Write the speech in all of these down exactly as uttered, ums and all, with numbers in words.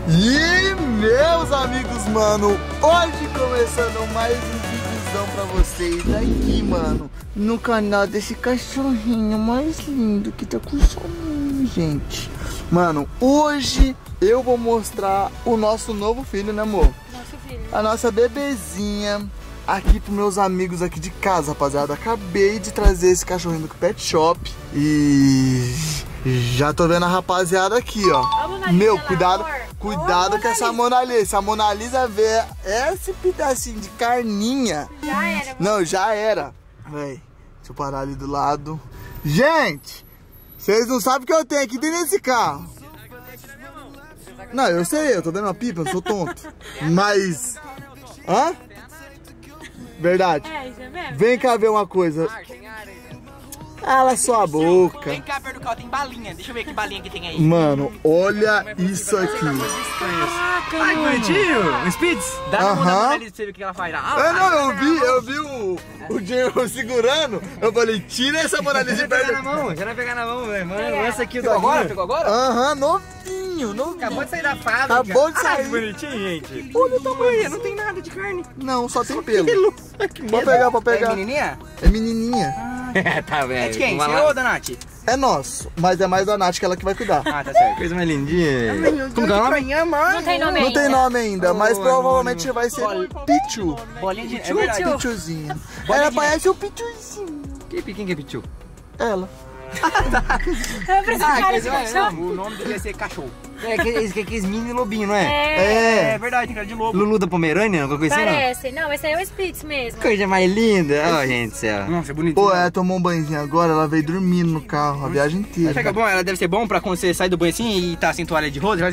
E meus amigos, mano, hoje começando mais um vídeozão pra vocês aqui, mano, no canal desse cachorrinho mais lindo que tá com soninho, gente. Mano, hoje eu vou mostrar o nosso novo filho, né, amor? Nosso filho. A nossa bebezinha aqui pros meus amigos aqui de casa, rapaziada. Acabei de trazer esse cachorrinho do Pet Shop e já tô vendo a rapaziada aqui, ó. Meu, cuidado, cuidado com essa Mona Lisa. Se a Mona Lisa ver esse pedacinho de carninha, já era. Não, já era. Véi, deixa eu parar ali do lado. Gente, vocês não sabem o que eu tenho aqui dentro desse carro. Não, eu sei, eu tô dando uma pipa, eu não sou tonto. Mas... Hã? Verdade. É, isso é mesmo. Vem cá ver uma coisa. Cala sua boca. Vem cá perto do carro, tem balinha. Deixa eu ver que balinha que tem aí. Mano, olha isso aqui. Caraca, Ai, que mano. bonitinho. Um Spitz? Dá uma Aham. mão na Mona Lisa pra você ver o que ela faz. Ah, É, não, eu vi, eu vi o, o Diego segurando. Eu falei, tira essa Mona Lisa de já vai pegar na perto. mão, já vai pegar na mão, velho. Mano, Pegar. essa aqui o Pegou doguinho. agora? Pegou agora? Aham, novinho, novinho. Acabou de sair da fábrica. Acabou de Ah, sair. que bonitinho, gente. Olha o tamanho, não tem nada de carne. Não, só tem pelo. Pelo. Que Pode pegar, pode É pegar. menininha? É menininha. Tá, velho. É de quem? Vamos Seu lá. ou da Nath? É nosso, mas é mais da Nath que ela que vai cuidar. Ah, tá certo. Coisa mais lindinha. Como que é o nome? Não tem nome Não ainda. tem nome ainda, mas Oh, provavelmente vai ser Pichu. Bolinha de... É Pichu. verdade. Pichuzinha. Bolinha Ela de parece o Pichuzinho. Que piquinho que é pichu? Ela. Eu preciso Ah, cara quer de dizer, cachorro. o nome devia ser cachorro. É aqueles, aqueles mini lobinho, não é? É, É. verdade, cara de lobo. Lulu da Pomerânia, alguma coisa assim, não? parece. Não, esse aí é o Spitz mesmo. Coisa mais linda. Ó, gente do céu. Nossa, é bonitinho. Pô, ela tomou um banhozinho agora, ela veio dormindo no carro, a viagem inteira. Sabe que é bom? Ela deve ser bom pra quando você sai do banho assim e tá sem toalha de rosa, vai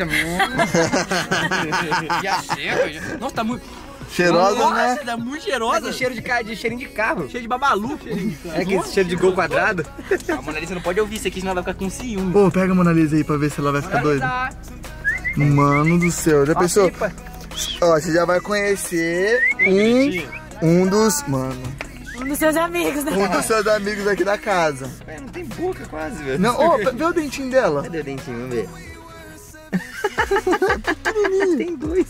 já ser. Nossa, tá muito... Cheirosa, Nossa, né? tá muito Tá cheirosa. com cheiro de, ca- de cheirinho de carro. Cheio de babalu. É aquele cheiro de gol quadrado. A Mona Lisa não pode ouvir isso aqui, senão ela vai ficar com ciúme. Pô, pega a Mona Lisa aí pra ver se ela vai ficar doida. Mano do céu, já pensou? Ó, você já vai conhecer um, um dos... Mano, Um dos seus amigos, né? um dos seus amigos aqui da casa. É, não tem boca quase, velho. Não, ó, vê o dentinho dela. Cadê o dentinho? Vamos ver. Tem dois.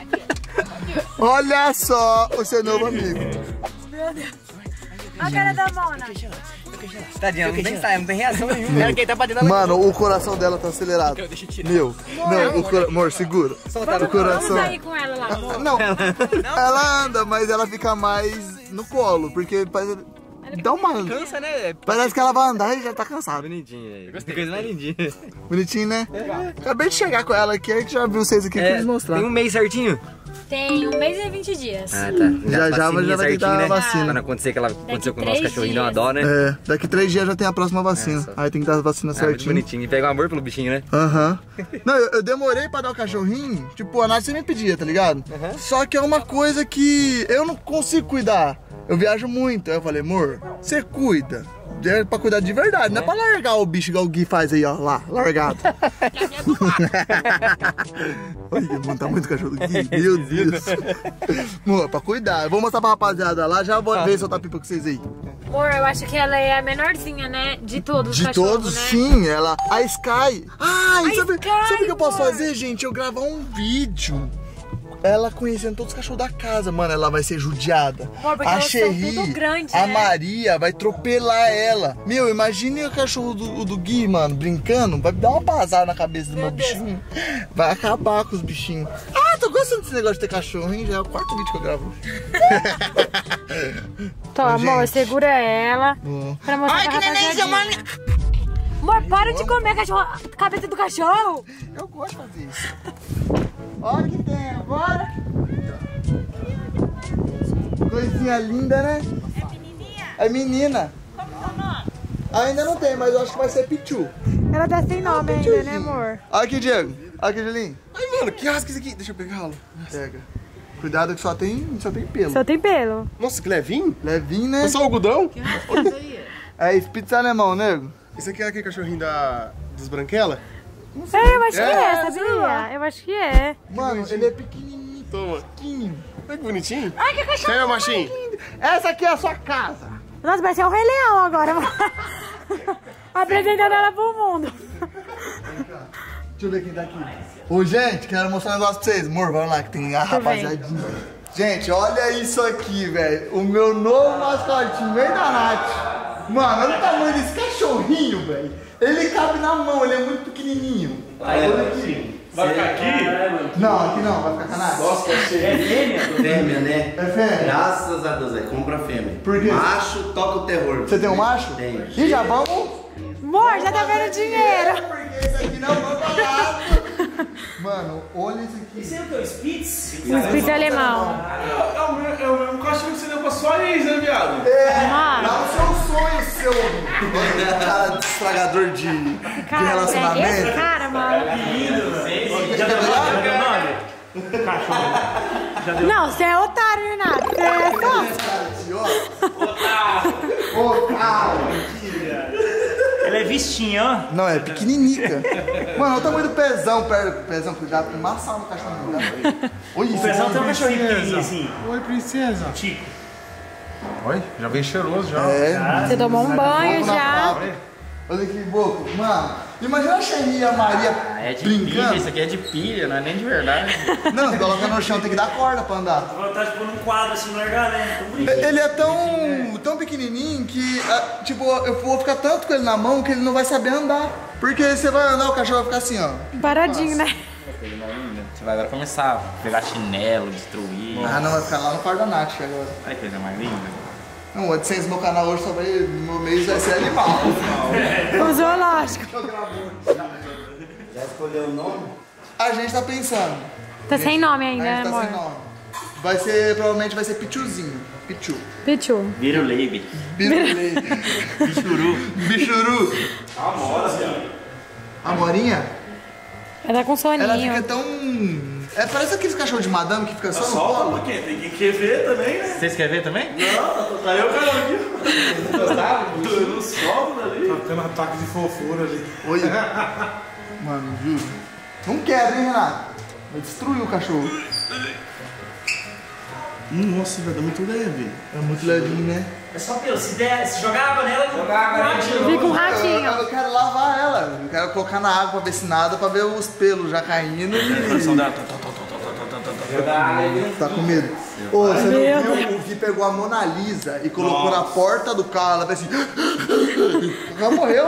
Olha só o seu novo amigo. Meu Deus. A cara da Mona. Tadinha, não tem saia, não tem reação nenhuma. Era quem tá batendo na Mano, o coração dela tá acelerado. Deixa eu tirar. Meu, não, o cora... amor, segura. Soltaram O coração. Vamos sair com ela lá, amor. Não, ela anda, mas ela fica mais no colo, porque parece... dá uma... Cansa, né? Parece que ela vai andar e já tá cansada. Bonitinho, velho. Gostei. Coisa mais lindinha. Bonitinho, né? Acabei de chegar com ela aqui, a gente já viu vocês aqui, é, quis mostrar. Tem um mês certinho? Tem um mês e vinte dias. Ah, tá. Já, já, mas já vai ter que dar a vacina. Pra não acontecer aquela aconteceu com o nosso três cachorrinho, dá uma dias. dó, né? É, daqui três dias já tem a próxima vacina. Essa. Aí tem que dar a vacina Ah, muito certinho. bonitinho. E pega um amor pelo bichinho, né? Aham. Não, eu, eu demorei pra dar o cachorrinho. Tipo, a Nath sempre me pedia, tá ligado? Aham. Só que é uma coisa que eu não consigo cuidar. Eu viajo muito. Aí eu falei, amor, você cuida. É pra cuidar de verdade, não é pra largar o bicho igual o Gui faz aí, ó, lá, largado. Olha, mano, tá muito cachorro do Gui, meu Deus. Mano, pra cuidar. Eu vou mostrar pra rapaziada lá, já vou ver se eu tá pipa com vocês aí. Amor, eu acho que ela é a menorzinha, né? De todos os De cachorros, todos, né? sim, ela. A Sky. Ai, A sabe, Sky, sabe o que eu posso amor. fazer, gente? Eu gravar um vídeo. Ela conhecendo todos os cachorros da casa, mano, ela vai ser judiada. Amor, porque a elas são Cherry, tudo grande, a né? Maria vai atropelar ela. Meu, imagine o cachorro do, do Gui, mano, brincando. Vai dar uma bazar na cabeça do meu, Meu Deus. bichinho. Vai acabar com os bichinhos. Ah, tô gostando desse negócio de ter cachorro, hein? Já é o quarto vídeo que eu gravo. Então, Ô, amor, gente. segura ela Ó. pra mostrar Ai, pra que nenenzinho, rapaziadinha. Amor, para de comer a cachorro... cabeça do cachorro. Eu gosto de fazer isso. Olha o que tem agora. Coisinha linda, né? É menininha? É menina. Como que é o nome? Ainda não tem, mas eu acho que vai ser Pichu. Ela tá sem nome ainda, né, amor? Olha aqui, Diego. Olha aqui, Julinho. Ai, mano, que rasca isso aqui. Deixa eu pegá-lo. Pega. Cuidado que só tem, só tem pelo. Só tem pelo. Nossa, que levinho. Levinho, né? É só algodão? É Spitz alemão, nego. Esse aqui é aquele cachorrinho da... dos Branquela? É, eu acho que É, é, sabia? Eu acho que é. Mano, ele é pequenininho. Toma. Pequenininho. Olha que bonitinho. Ai, que cachorro. Quem é o machinho? Essa aqui é a sua casa. Nossa, vai ser o Rei Leão agora. Apresentando ela pro mundo. Deixa eu ver quem tá aqui. Ô, gente, quero mostrar um negócio pra vocês. Amor, vamos lá, que tem a rapaziadinha. Gente, olha isso aqui, velho. O meu novo mascotinho, vem da Nath. Mano, olha o tamanho desse cachorrinho, velho. Ele cabe na mão, ele é muito pequenininho. Olha aqui. Vai ficar aqui? Não, aqui não, vai ficar com a Nath. Nossa, é fêmea? Fêmea, né? É fêmea? Graças a Deus, é. Compra fêmea. Por quê? Macho toca o terror. Você tem um macho? Tem. E já vamos? Amor, já tá vendo dinheiro. Porque esse aqui não vai barato. Mano, olha isso aqui. Esse é o que? O Spitz? Um espírito alemão. É o mesmo- é o mesmo cachorro que você deu pra sua ex, né, viado? É, Mano. dá o seu sonho, seu cara de estragador de, de Cara, é esse relacionamento. cara, mano. Já deu nome? Cachorro. Não, você é otário, Renato. Você é só. Ô, cara. Ela é vistinha, ó. Não, é pequeninica. Mano, olha o tamanho do pezão. Pezão, pezão cuidado, tem maçã no cachorro. Olha O isso. pezão tem um olha. cachorrinho pequenininho assim. Oi, princesa. Tico. Oi, já vem cheiroso já. É. Você tomou um banho Boco na já. pata. Olha que boco. Mano, imagina a Xerri e a Maria É de pilha, brincando. isso aqui é de pilha, não é nem de verdade. Não, você coloca no chão, tem que dar corda pra andar. Tô vontade de pôr num quadro assim, largar, né? Tão bonito. Ele é tão, tão pequenininho que, ah, tipo, eu vou ficar tanto com ele na mão que ele não vai saber andar. Porque você vai andar, o cachorro vai ficar assim, ó. Paradinho, né? Você vai agora começar a pegar chinelo, destruir. Ah, não, vai ficar lá no quarto da Nath agora. Olha que coisa mais linda. Não, o AdSense do meu canal hoje só vai, no meu mês vai ser animal. O zoológico. Já escolheu o nome? A gente tá pensando. Tá sem nome A ainda, gente né, tá amor? sem nome. Vai ser, provavelmente vai ser Pichuzinho. Pichu. Pichu. Vira o Leibe. Birulei. Bichuru. Bichuru. Amora, viado. Amorinha? Ela tá com soninho. Ela fica tão... É, parece aqueles cachorros de madame que fica só no Solta colo. porque tem que querer ver também, né? Vocês querem ver também? Não, tá eu, cara, aqui. Eu não solto dali. Tá tendo ataque de fofura ali. Olha. Mano, juro. Não quero, hein, Renato? Vai destruir o cachorro. Nossa, velho, é muito leve. É muito levinho, né? É só pelo, se, der, se jogar água nela, jogar água nela. Fica um Eu, ratinho. eu quero lavar ela. Eu quero colocar na água pra ver se nada, pra ver os pelos já caindo. Coração E... dela. Tá com medo? Ô, você não viu o que pegou a Mona Lisa e colocou na porta do carro? Ela fez assim. O cara morreu.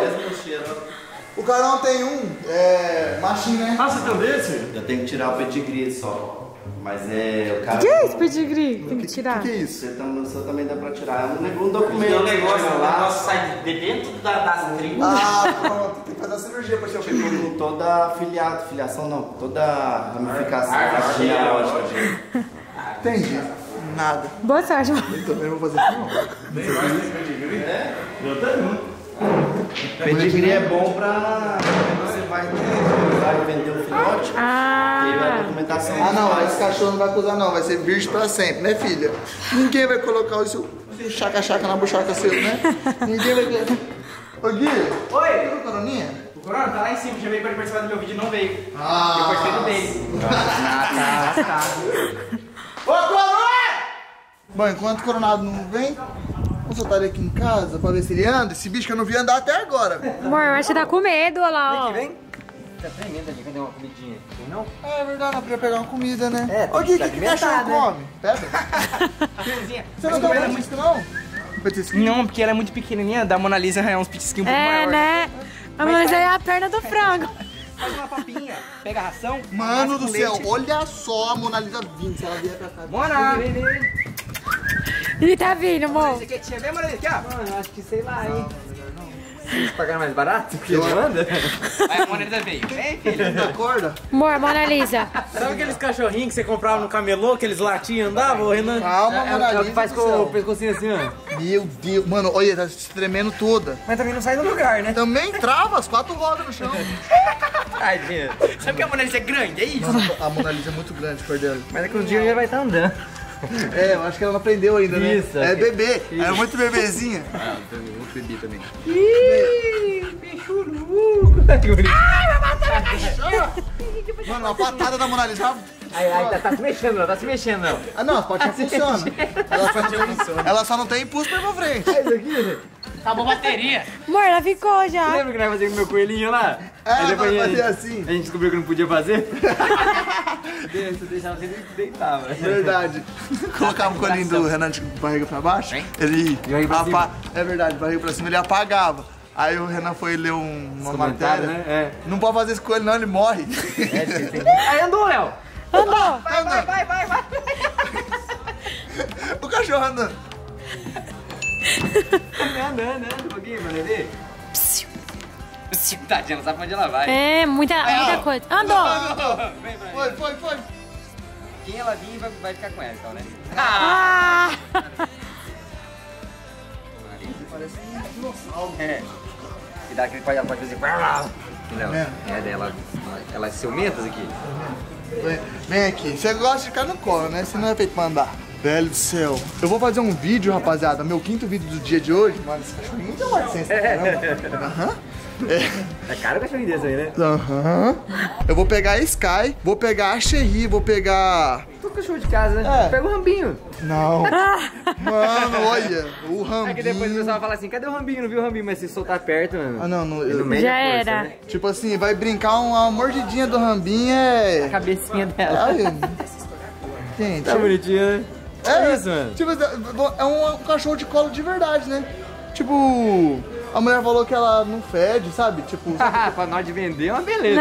O cara não tem um, é. machinho, né? Ah, você tem um desse? Eu tenho que tirar o pedigree só. Mas é. O cara. O que é esse pedigree? Tem que O tirar. que, que é isso? Você, tam, você também dá pra tirar. É um, ne- um documento. Tem um negócio, o lá. negócio sai de dentro da, das tribos. Ah, pronto. Tem que fazer a cirurgia pra tirar o Tipo, pedigree. com toda filiado, filiação não, toda a ramificação genealógica dele. Entendi. Nada. Boa sorte, amor. Eu também vou fazer assim, ó. Eu também. Pedigree é bom pra você vai, vai vender um filhote, teve a Ah, documentação. Ah, não, esse cachorro não vai acusar, não. Vai ser virgem pra sempre, né, filha? Ninguém vai colocar o seu chaca-chaca na buchaca seu, né? Ninguém vai. Ô, Gui. Oi! Pegou coroninha? O Corona tá lá em cima, chamei pra ele participar do meu vídeo e não veio. Ah. Eu participei do dele. Ah, tá, Ô, Coronado! Bom, enquanto o Coronado não vem, vamos soltar ele aqui em casa pra ver se ele anda. Esse bicho que eu não vi andar até agora. amor, eu acho que tá com medo, olha lá, ó. Vem. Tá tremendo ali, cadê uma comidinha? Tem não? É verdade, não podia pegar uma comida, né? É, Ô, tem Gui, que o que, que alimentar, cachorro né? come? Pega. Você não dá um petisco, não? Um petisquinho? Não, porque ela é muito pequenininha, da Mona Lisa é uns petisquinhos um pouco É, maior. né? Ah, mas aí é a perna do frango. Faz uma papinha, pega a ração. Mano amassa do com céu, leite. olha só a Mona Lisa vindo, se ela vier pra cá. Mona! Ih, tá vindo, amor. Você quer te ver, Mona Lisa? Aqui, ó. Mano, eu acho que sei lá, hein? Vocês pagaram mais barato? Porque ele manda? Aí a Mona Lisa veio. Vem, filho. Acorda? Amor, Mona Lisa. Sabe aqueles cachorrinhos que você comprava no camelô, aqueles latinhos andavam, Renan? Calma, Mona É o Lisa. que faz do com o céu. pescocinho assim, ó. Meu Deus, mano, olha, tá se tremendo toda. Mas também não sai do lugar, né? Também trava, as quatro rodas no chão. Ai, gente. Sabe que a Mona Lisa é grande, é isso? Mano, a Mona Lisa é muito grande, por dela. Mas daqui uns dias ele já vai estar andando. É, eu acho que ela não aprendeu ainda, né? Isso, É acho que- bebê, é muito bebezinha. Ah, eu vou beber também. Mano, a patada da Mona Lisa. Ai, ai, tá, tá se mexendo, não, tá se mexendo, não. Ah, não, a patinha funciona. Ela só, ela só não tem impulso pra ir pra frente. É isso aqui, gente. Acabou a bateria. Amor, ela ficou já. Lembra que nós fazíamos com o meu coelhinho lá? É, Aí depois vai a fazer gente, assim. a gente descobriu que não podia fazer. Você deixava assim, ele deitava. Verdade. Colocava o colinho do Renan de barriga pra baixo, ele barriga pra apa... É verdade, barriga pra cima, ele apagava. Aí o Renan foi ler um, uma matéria. Né? É. Não pode fazer isso com ele não, ele morre. É, aí andou, Léo. Andou. Vai, vai, vai, vai, vai. O cachorro andando. Anda, anda, anda um pouquinho, pra ver. Tadinha, não sabe pra onde ela vai. É, muita, muita coisa. Andou. Vem pra mim. Foi, foi, foi. Quem ela vir vai, vai ficar com ela, então, né? Ah. Parece um dinossauro. É. E dá aquele pai, ela pode fazer... Não, É. é dela. Elas ciumentas aqui. Vem, vem aqui. Você gosta de ficar no colo, né? Você não é feito pra andar. Velho do céu. Eu vou fazer um vídeo, rapaziada. Meu quinto vídeo do dia de hoje. Mano, esse cachorrinho tem uma licença, caramba. Aham. É. É caro o cachorrinho desse aí, né? Aham. Eu vou pegar a Sky, vou pegar a Cherry, vou pegar... Todo cachorro de casa, né? É. Pega o Rambinho. Não. Mano, olha. O Rambinho. É que depois o pessoal fala assim, cadê o Rambinho? Não viu o Rambinho? Mas se soltar perto, mano. Ah, não. não ele eu... não mede Já a força, era. né? Tipo assim, vai brincar uma mordidinha do Rambinho é... A cabecinha dela. Ai, gente. Tá bonitinho, né? É isso, mano. Tipo, é um cachorro de colo de verdade, né? Tipo, a mulher falou que ela não fede, sabe? Tipo, Pra nós de vender é uma beleza.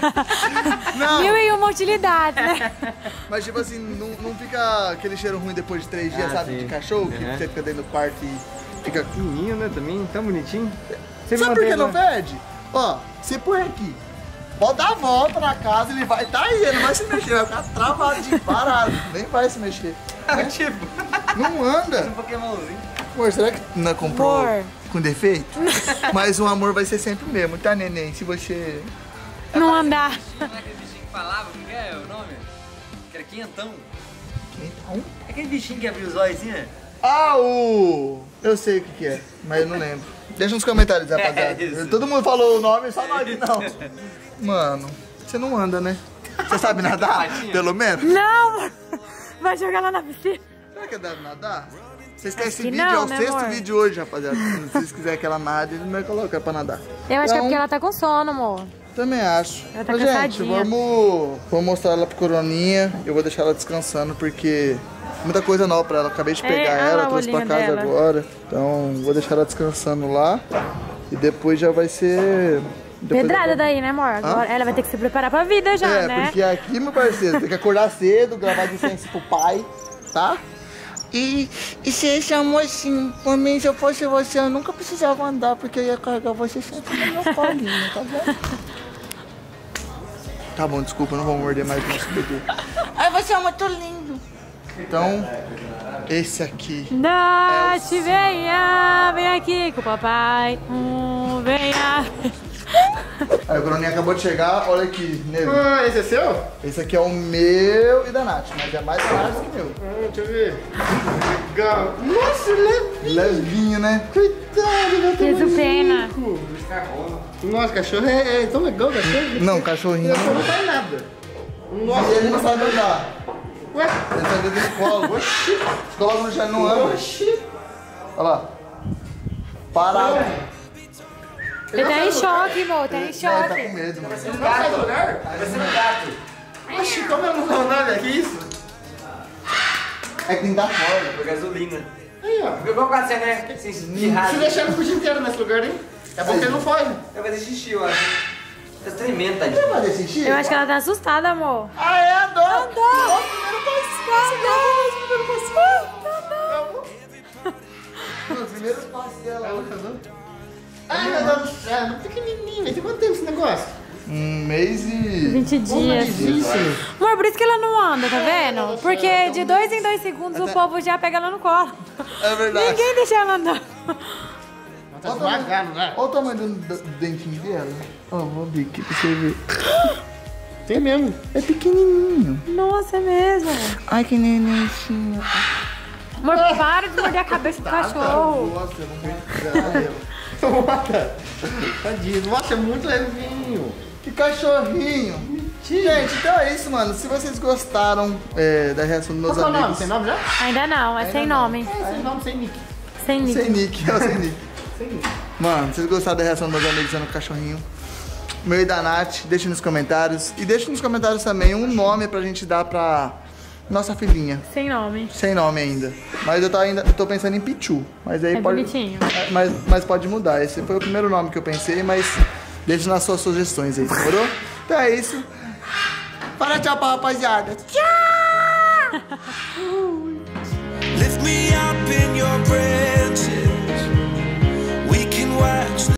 não, Mil e uma utilidades, né? mas tipo assim, não, não fica aquele cheiro ruim depois de três dias, Ah, sabe? sim. De cachorro, que Uhum. você fica dentro do quarto e fica... Pequenininho, né? Também, tão bonitinho. Você Sabe por que mantém, não né? fede? Ó, você põe aqui, pode dar a volta na casa, ele vai tá aí, ele não vai se mexer, vai ficar travadinho, parado, nem vai se mexer. Tipo, Não anda. um Pokémonzinho. Amor, será que não comprou Amor. com defeito? Mas o amor vai ser sempre o mesmo, tá, neném? Se você... Não andar. Não é aquele bichinho que falava, como que é o nome? Que era quentão. Então... É aquele bichinho que abriu os olhos assim, né? Ah, o... Eu sei o que que é, mas eu não lembro. Deixa nos comentários, rapaziada. É isso. Todo mundo falou o nome, só nós não. Mano, você não anda, né? Você sabe nadar? Pelo menos? Não. Vai jogar lá na piscina. Será que deve nadar? Vocês querem esse que vídeo? não, é o né, sexto amor? vídeo hoje, rapaziada. Se vocês quiserem que ela nade, ele vai colocar pra nadar. Eu acho que é Então, porque ela tá com sono, amor. Também acho. Ela tá Mas, gente, cansadinha. vamos, vamos mostrar ela pro Coroninha. Eu vou deixar ela descansando porque muita coisa nova pra ela. Acabei de É, pegar olha ela, lá o trouxe pra olhinho casa dela. agora. Então vou deixar ela descansando lá. E depois já vai ser... depois Pedrada eu- daí, né, amor? Agora ela vai ter que se preparar pra vida já, É, né? porque aqui, meu parceiro, tem que acordar cedo, gravar de ciência pro pai, tá? E, e se esse amor assim, pra mim, se eu fosse você, eu nunca precisava andar, porque eu ia carregar você sempre no meu colinho, tá bom? Tá bom, desculpa, eu não vou morder mais o nosso bebê. Ai, você é muito lindo. Então, esse aqui. Nath, venha, vem aqui com o papai. Hum, venha. Aí o Bruninho acabou de chegar, olha aqui, nego. Ah, esse é seu? Esse aqui é o meu e da Nath, mas é mais da Nath que o meu. Ah, deixa eu ver. Legal. Nossa, levinho. Levinho, né? Coitado, meu Fiz o pena. Nossa, cachorro é, é tão legal, cachorro. Não, cachorrinho. Cachorro não faz nada. Nossa, E ele não sabe andar. Ué? Ele tá dentro do colo. Oxi. Você coloca no chão e não anda. Oxi. Olha lá. Parado. Ele tá em choque, amor, tá em É, ele tá choque. com medo, mano. Não sai do lugar? Parecendo um gato. Oxi, como eu não dou nada? Que isso? É que tem que dar fora. Por gasolina. Aí, ó. Ficou com você, né? Assim, espirrado. Se deixar ele o dia inteiro nesse lugar, hein? É bom que ele não foge. Vai fazer xixi, eu acho. Tá tremendo, tadinho. Você vai fazer xixi? Eu acho que ela tá assustada, amor. Ah, é? Andou. Andou. Os primeiros passos dela. Ai, meu Deus do céu, muito pequenininho. Tem quanto tempo esse negócio? Um mês e... vinte dias. Isso. Amor, por isso que ela não anda, tá vendo? Porque de dois em dois segundos o povo já pega ela no colo. É verdade. Ninguém deixa ela andar. Tá devagar, não é? Olha o tamanho do, do, do dentinho dela. Ó, vou abrir aqui pra você ver. Tem mesmo. É pequenininho. Nossa, é mesmo. Ai, que nenenzinho. Amor, para de morder a cabeça do cachorro. Nossa, eu vou pegar ela. Bota. Tadinho. Nossa, é muito levinho. Que cachorrinho. Gente, então é isso, mano. Se vocês gostaram é, da reação dos meus Qual é o nome? amigos... Tem nome já? Ainda não, é sem nome. É, sem nome, sem nick. Sem nick. Sem nick, é o sem nick. Mano, vocês gostaram da reação dos meus amigos no cachorrinho? Meu e da Nath, deixa nos comentários. E deixa nos comentários também um nome pra gente dar pra nossa filhinha. Sem nome. Sem nome ainda. Mas eu tô, ainda, eu tô pensando em Pichu. Mas aí É pode, bonitinho. é, mas, mas pode mudar. Esse foi o primeiro nome que eu pensei, mas deixa nas suas sugestões aí, demorou? Então é isso. Fala tchau pra rapaziada. Tchau! Lift me up in your breath.